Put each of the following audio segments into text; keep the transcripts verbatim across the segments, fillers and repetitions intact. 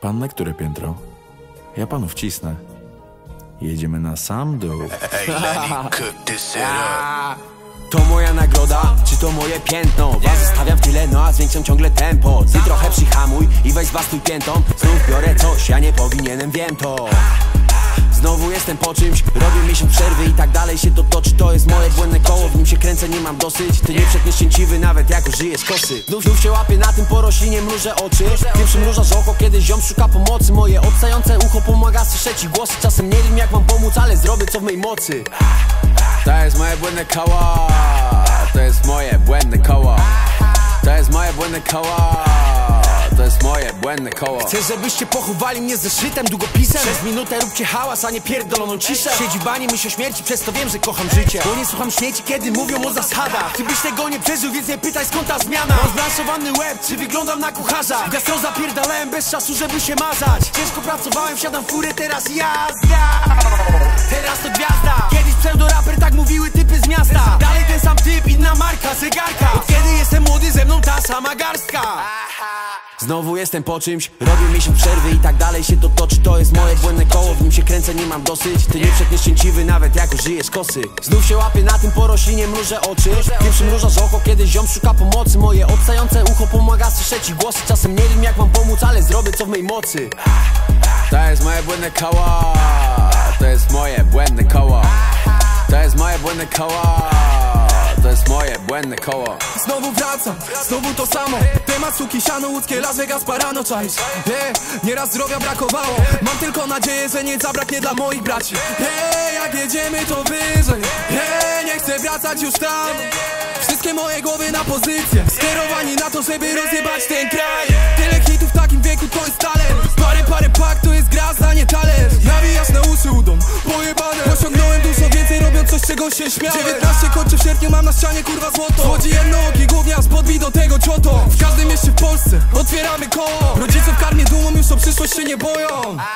Pan na które piętro? Ja panu wcisnę. Jedziemy na sam dół. Ej, Lenny, cook this shit up. To moja nagroda, czy to moje piętno? Was zostawiam w tyle, no a zwiększam ciągle tempo. Ty trochę przyhamuj i weź zbastuj piętą. Znów biorę coś, ja nie powinienem, wiem to. Znowu jestem po czymś, robię miesiąc przerwy i tak dalej się to toczy. To jest moje błędne koło, w nim się kręcę, nie mam dosyć. Ty nie przeknieszczęciwy, nawet jako żyjesz kosy. Znów, znów się łapię na tym, po roślinie mrużę oczy. Tym przymrużasz oko, kiedy ziom szuka pomocy. Moje odstające ucho pomaga słyszeć ci głosy. Czasem nie wiem jak mam pomóc, ale zrobię co w mej mocy. To jest moje błędne koło, to jest moje błędne koło, to jest moje błędne koło, to jest moje błędne koło. Chcę, żebyście pochowali mnie zeszytem, długopisem. Przez minutę róbcie hałas, a nie pierdoloną ciszę. Siedzi w bani, myśl o śmierci, przez to wiem, że kocham życie. Bo nie słucham śmieci, kiedy mówią o zasadach. Ty byś tego nie przeżył, więc nie pytaj skąd ta zmiana. Mam zbranszowany łeb, czy wyglądam na kucharza? W gastro zapierdalałem bez czasu, żeby się mazać. Ciężko pracowałem, wsiadam w furę, teraz jazda. Teraz to gwiazda. Kiedyś pseudoraper, tak mówiły typy z miasta. Dalej ten sam typ, inna marka, zegarka. Od kiedy jestem młody, ze mną ta sama garstka. Znowu jestem po czymś, robię miesiąc przerwy i tak dalej się to toczy. To jest moje błędne koło, w nim się kręcę, nie mam dosyć. Ty nie przeknieszczęciwy, nawet jako żyjesz kosy. Znów się łapię na tym, po roślinie mrużę oczy. Ty przymrużasz oko, kiedy ziom szuka pomocy. Moje odstające ucho pomaga słyszeć ci głosy. Czasem nie wiem jak mam pomóc, ale zrobię co w mej mocy. To jest moje błędne koło, to jest moje błędne koło, to jest moje błędne koło, to jest moje błędne koło. Znowu wracam, znowu to samo. Temat suki, siano, łódzkie, Las Vegas, parano, czaisz. Hey, nieraz zdrowia brakowało. Mam tylko nadzieję, że nie zabraknie dla moich braci. Hej, jak jedziemy to wyżej. Hej, nie chcę wracać już tam. Wszystkie moje głowy na pozycję, skierowani na to, żeby rozjebać ten kraj. Tyle hitów w takim wieku to jest talent. Parę, parę pak to jest gra, za nie talerz. Nawijasz na uszy udą, pojebane. Osiągnąłem dużo więcej, robiąc coś, czego się śmiałem. dziewiętnaście kończy w sierpniu, mam na ścianie kurwa złoto. Słodzi jednooki gówniarz, podbij do tego cioto. W każdym mieście w Polsce otwieramy koło. Rodziców karmię dumą, już o przyszłość się nie boją.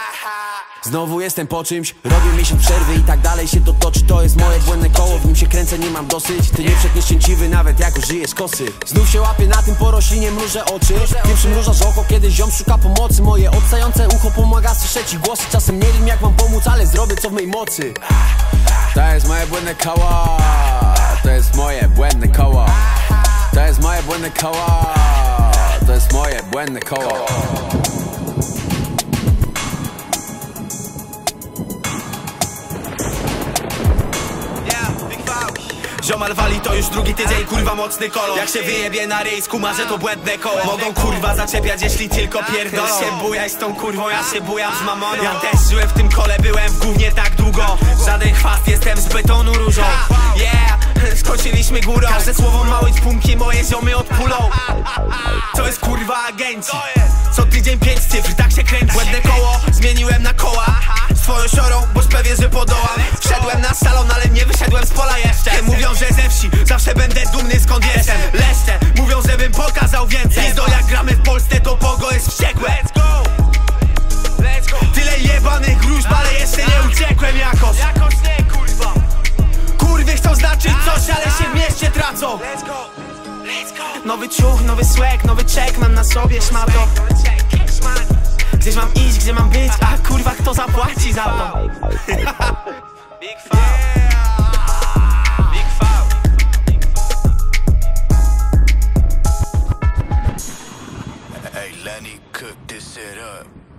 Znowu jestem po czymś, robię miesiąc przerwy i tak dalej się to toczy. To jest moje błędne koło, w nim się kręcę, nie mam dosyć. Ty nie przeknieszczęciwy, nawet jako żyjesz kosy. Znów się łapię na tym, po roślinie mrużę oczy. Ty przymrużasz oko, kiedy ziom szuka pomocy. Moje odstające ucho pomaga słyszeć ci głosy. Czasem nie wiem jak mam pomóc, ale zrobię co w mej mocy. To jest moje błędne koło, to jest moje błędne koło, to jest moje błędne koło, to jest moje błędne koło. Ziomal wali to już drugi tydzień, kurwa mocny kolor. Jak się wyjebie na ryj, skuma, że to błędne koło. Mogą kurwa zaczepiać, jeśli tylko pierdolą. Się bujaj z tą kurwą, ja się bujam z mamoną. Ja też żyłem w tym kole, byłem w gównie tak długo. Żaden chwast, jestem z betonu różą. Yeah, skoczyliśmy górą. Każde słowo małe punki, moje ziomy odpulą. To jest kurwa agenci. Co tydzień pięć cyfr, tak się kręci. Błędne koło, zmieniłem na koła. Swoją siorą, boś pewien, że podołam. Wszedłem na salon, ale nie wyszedłem z pola jeszcze. Mówią, że ze wsi, zawsze będę dumny skąd jestem. Leszcze, mówią, żebym pokazał więcej. Pizdo, jak gramy w Polsce, to pogo jest wściekłe. Let's go, let's go. Tyle jebanych gruźb, ale jeszcze nie uciekłem jakoś. Jakoś nie, kurwa. Kurwy chcą znaczyć coś, ale się w mieście tracą. Let's go, let's go. Nowy ciuch, nowy swag, nowy check mam na sobie, szmato. Gdzieś mam iść, gdzie mam być, a kurwa kto zapłaci za to? Big foul. Big foul. Hey, Lenny, cook this shit up.